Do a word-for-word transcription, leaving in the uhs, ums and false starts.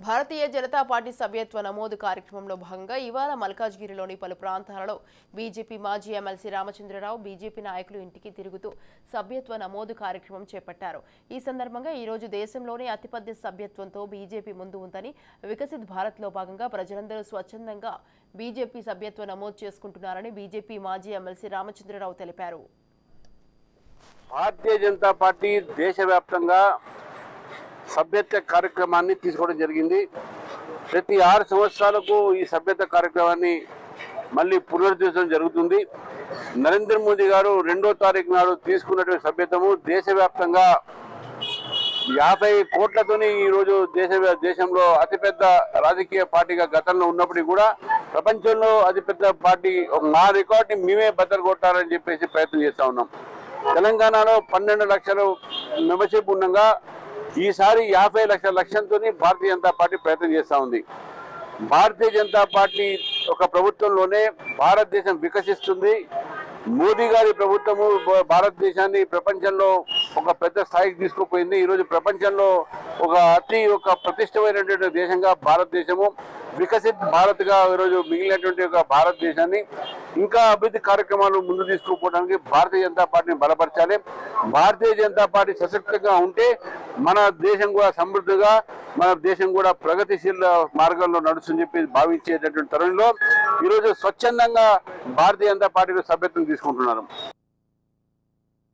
Bharatiya Janata party సభ్యత్వ నమోదు కార్యక్రమంలో భాగంగా ఇవాళ మల్కాజ్గిరిలోని పలు ప్రాంతాలలో బీజేపీ మాజీ ఎమ్మెల్సీ రామచంద్రరావు బీజేపీ నాయకులు ఇంటికి తిరుగుతూ సభ్యత్వ నమోదు కార్యక్రమం చేపట్టారు. ఈ సందర్భంగా ఈ రోజు దేశంలోనే అతిపెద్ద సభ్యత్వంతో బీజేపీ ముందు ఉందని, వికసిత్ భారత్లో భాగంగా ప్రజలందరూ స్వచ్ఛందంగా బీజేపీ సభ్యత్వ నమోదు చేసుకుంటున్నారని బీజేపీ మాజీ ఎమ్మెల్సీ రామచంద్రరావు తెలిపారు. భారతీయ జనతా పార్టీ దేశవ్యాప్తంగా సభ్యత్వ కార్యక్రమాన్ని తీసుకోవడం జరిగింది. ప్రతి ఆరు సంవత్సరాలకు ఈ సభ్యత్వ కార్యక్రమాన్ని మళ్ళీ పునరుద్ధరించడం జరుగుతుంది. నరేంద్ర మోదీ గారు రెండో తారీఖు నాడు తీసుకున్నటువంటి సభ్యత్వము దేశవ్యాప్తంగా యాభై కోట్లతోని ఈరోజు దేశ దేశంలో అతిపెద్ద రాజకీయ పార్టీగా గతంలో ఉన్నప్పటికీ కూడా ప్రపంచంలో అతిపెద్ద పార్టీ మా రికార్డుని మేమే బద్దలు కొట్టాలని చెప్పేసి ప్రయత్నం చేస్తూ ఉన్నాం. తెలంగాణలో పన్నెండు లక్షలు మెంబర్షిప్ ఉండగా ఈసారి యాభై లక్షల లక్ష్యంతో భారతీయ జనతా పార్టీ ప్రయత్నం చేస్తూ ఉంది. భారతీయ జనతా పార్టీ ఒక ప్రభుత్వంలోనే భారతదేశం వికసిస్తుంది. మోదీ గారి ప్రభుత్వము భారతదేశాన్ని ప్రపంచంలో ఒక పెద్ద స్థాయికి తీసుకుపోయింది. ఈరోజు ప్రపంచంలో ఒక అతి ఒక ప్రతిష్టమైనటువంటి దేశంగా భారతదేశము, వికసిత్ భారత్గా ఈరోజు మిగిలినటువంటి ఒక భారతదేశాన్ని ఇంకా అభివృద్ధి కార్యక్రమాలు ముందు తీసుకుపోవడానికి భారతీయ జనతా పార్టీని బలపరచాలి. భారతీయ జనతా పార్టీ సశక్తంగా ఉంటే మన దేశం కూడా సమృద్ధిగా, మన దేశం కూడా ప్రగతిశీల మార్గంలో నడుస్తుందని చెప్పి భావించేటటువంటి తరుణంలో ఈరోజు స్వచ్ఛందంగా భారతీయ జనతా పార్టీలో సభ్యత్వం తీసుకుంటున్నారు.